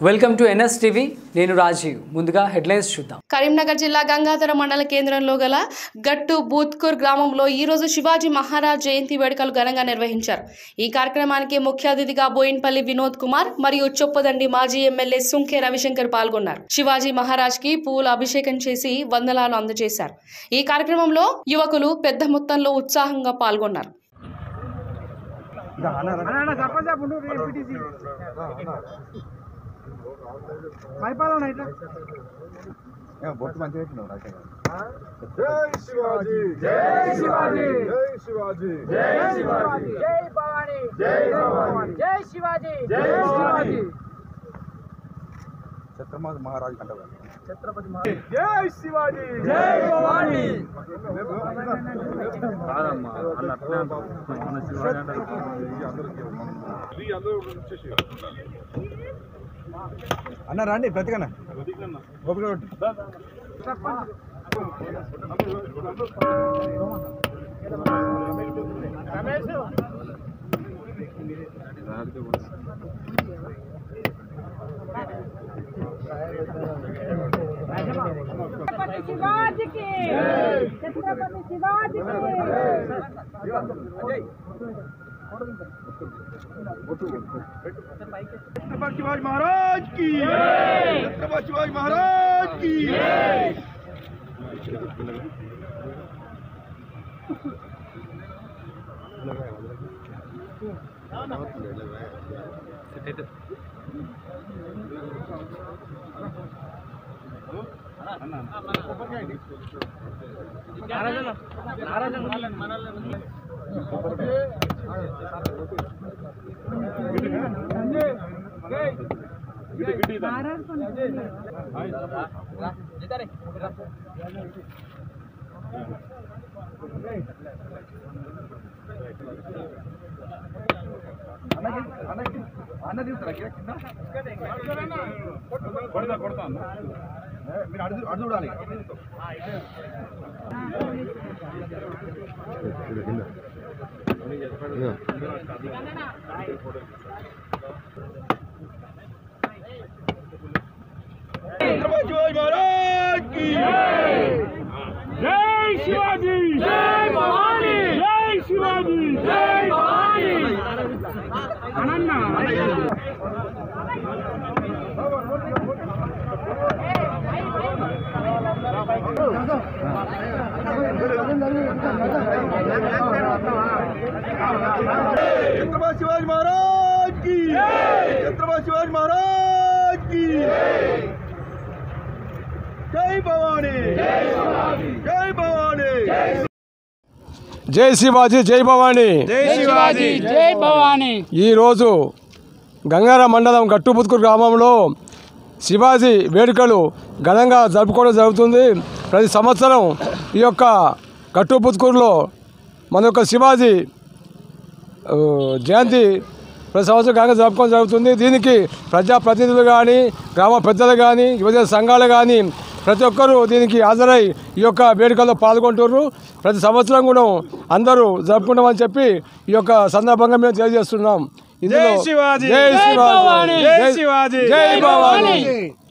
Welcome to NS TV నేను రాజీవ్ ముందుగా headlines చూద్దాం కరీంనగర్ జిల్లా గంగాధర మండల కేంద్రంలో గల గట్టు బూత్కూర్ గ్రామంలో ఈ రోజు శివాజీ మహారాజ్ జయంతి వేడుకలు ఘనంగా నిర్వహించారు। ఈ కార్యక్రమానికి ముఖ్య అతిథిగా బోయిన్పల్లి వినోద్ కుమార్ మరియు చొప్పదండి మాజీ ఎమ్మెల్యే సుంకే రవిశంకర్ పాల్గొన్నారు। శివాజీ మహారాజ్ కి పూల అభిషేకం చేసి వందనాలు అందజేశారు। ఈ కార్యక్రమంలో యువకులు పెద్ద మొత్తంలో ఉత్సాహంగా పాల్గొన్నారు। బొట్టు మంచిగా పెట్టినావు జై శివాజీ జై శివాజీ జై శివాజీ జై శివాజీ జై భవానీ జై భవానీ జై శివాజీ జై శివాజీ ఛత్రపతి మహారాజ్ అంటారు ఛత్రపతి మహారాజ్ జై శివాజీ జై భవానీ కాదమ్మా అన్నట్లే మన శివాజీ అంటారు అన్న రండి ప్రతికన్నా గోపిక शिवाजी की छत्रपति शिवाजी की छत्रपति शिवाजी महाराज की छत्रपति शिवाजी महाराज की అడు చూడాలి शिवाजी महाराज की जय शिवाजी जय भवानी जय शिवाजी जय भवानी अनन्ना छत्रपति शिवाजी महाराज की छत्रपति शिवाजी महाराज की जय भवानी जय भवानी जय शिवाजी जय भवानी जय शिवाजी जय भवानी ఈ రోజు గంగార మండలం గట్టుబుత్కూర్ గ్రామంలో శివాజీ వేడుకలు ఘనంగా జరుపుకోవడం జరుగుతుంది। ప్రతి సంవత్సరం ఈ యొక్క గట్టుబుత్కూర్లో మన యొక్క శివాజీ జయంతి ప్రతి సంవత్సరం ఘనంగా జరుపుకోవడం జరుగుతుంది। దీనికి ప్రజాప్రతినిధులు కానీ గ్రామ పెద్దలు కానీ యువజన సంఘాలు కానీ ప్రతి ఒక్కరూ దీనికి హాజరై ఈ యొక్క వేడుకల్లో పాల్గొంటున్నారు। ప్రతి సంవత్సరం కూడా అందరూ జరుపుకుంటామని చెప్పి ఈ యొక్క సందర్భంగా మేము తెలియజేస్తున్నాం। జై శివాజీ జై శివాజీ జై శివాజీ జై భవానీ।